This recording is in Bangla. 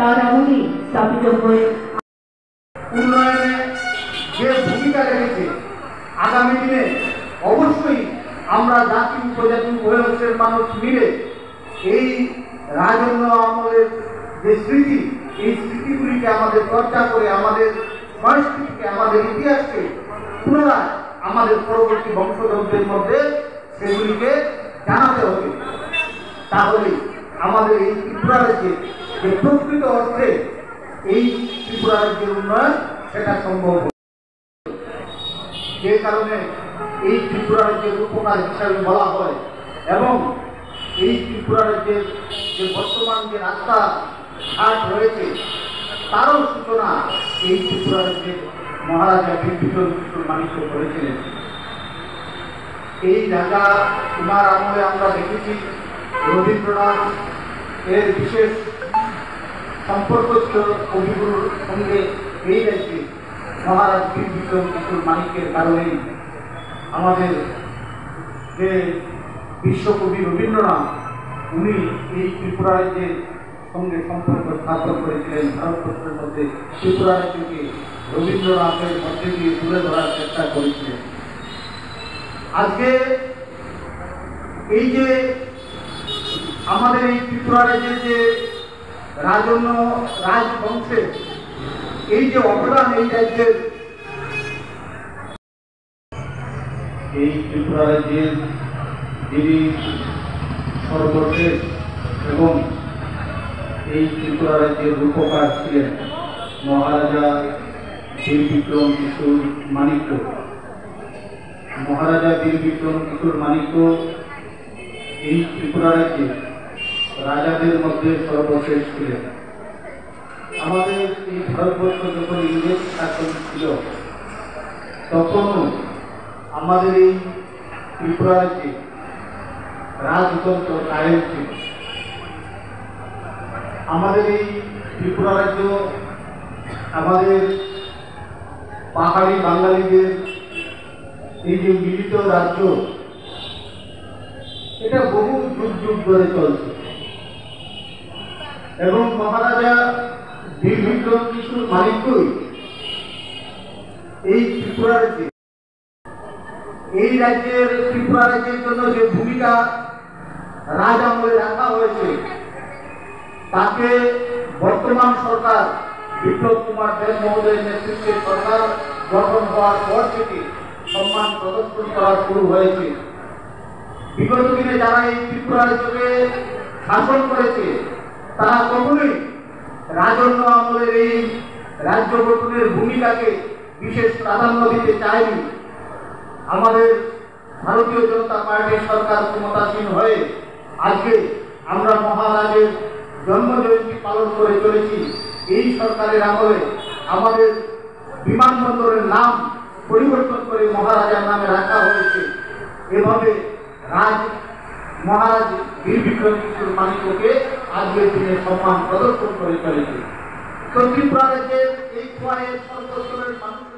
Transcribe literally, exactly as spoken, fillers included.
তার আমলেই স্থাপিত হয়ে উন্নয়নে যে ভূমিকা রেখেছে, আগামী দিনে অবশ্যই আমরা জাতি উপজাতি উভয় অংশের মানুষ মিলে এই রাজন্য আমলের যে স্মৃতি, এই স্মৃতিগুলিকে আমাদের চর্চা করে আমাদের সংস্কৃতিকে, আমাদের ইতিহাসকে পুনরায় আমাদের পরবর্তী বংশধরদের মধ্যে সেগুলিকে জানাতে হবে। তাহলে আমাদের এই ত্রিপুরা রাজ্যে যে প্রকৃত অর্থে এই ত্রিপুরা রাজ্যের উন্নয়ন সেটা সম্ভব হবে। যে কারণে এই ত্রিপুরা রাজ্যের উপকার হিসাবে বলা হয় এবং এই ত্রিপুরা রাজ্যের যে বর্তমান যে রাস্তা ঘাট রয়েছে তারও সূচনা এই ত্রিপুরা রাজ্যের মহারাজা বীর বিক্রম কিশোর মানিক্য করেছিলেন। এই জায়গা তোমার আমলে আমরা দেখেছি রবীন্দ্রনাথ এর বিশেষ সম্পর্ক ছিল কবিগুরুর সঙ্গে। এই রাজ্যে মহারাজ বীর বিক্রম কিশোর মানিক্যের কারণেই আমাদের যে বিশ্বকবি রবীন্দ্রনাথ উনি এই ত্রিপুরা রাজ্যের সঙ্গে সম্পর্ক স্থাপন করেছিলেন। ভারতবর্ষের মধ্যে ত্রিপুরা রাজ্যকে রবীন্দ্রনাথের মধ্যে দিয়ে তুলে ধরার চেষ্টা করেছিলেন। আজকে এই যে আমাদের এই ত্রিপুরা রাজ্যের যে রাজন্য রাজবংশের এই যে অবদান এই রাজ্যের, এই ত্রিপুরা রাজ্যের যিনি সর্বশেষ এবং এই ত্রিপুরা রাজ্যের রূপকার ছিলেন মহারাজা বীর বিক্রম কিশোর মানিক্য। মহারাজা বীর বিক্রম কিশোর মানিক্য এই ত্রিপুরা রাজ্যে রাজাদের মধ্যে সর্বশেষ ছিলেন। আমাদের এই ভারতবর্ষ যখন ইংরেজ শাসন ছিল তখনও আমাদের এই ত্রিপুরা রাজ্যে রাজতন্ত্র কায়েম ছিল। আমাদের এই ত্রিপুরা রাজ্য আমাদের পাহাড়ি বাঙালিদের এই যে মিলিত রাজ্য, এটা বহু যুগ যুগ ধরে চলছে এবং মহারাজা বীর বিক্রম কিশোর মানিক্যই এই ত্রিপুরা রাজ্যে এই রাজ্যের ত্রিপুরা রাজ্যের জন্য যে ভূমিকা রাজ আমলে রাখা হয়েছে তাকে বর্তমান সরকার বিপ্লব কুমার দেব মহোদয়ের নেতৃত্বে সরকার গঠন হওয়ার পর থেকে সম্মান প্রদর্শন করা শুরু হয়েছে। বিগত দিনে যারা এই ত্রিপুরা রাজ্যকে শাসন করেছে তারা কখনোই রাজন্য আমলের এই রাজ্য গঠনের ভূমিকাকে বিশেষ প্রাধান্য দিতে চায়নি। আমাদের ভারতীয় জনতা পার্টির সরকার ক্ষমতাসীন হয়ে আজকে আমরা মহারাজের জন্মজয়ন্তী পালন করে চলেছি। এই সরকারের আমলে আমাদের বিমানবন্দরের নাম পরিবর্তন করে মহারাজার নামে রাখা হয়েছে। এভাবে রাজ মহারাজ বীর বিক্রম কিশোর মানিক্যকে আজকের দিনে সম্মান প্রদর্শন করে চলেছে। তো ত্রিপুরা রাজ্যের এই সর্বস্তরের মানুষ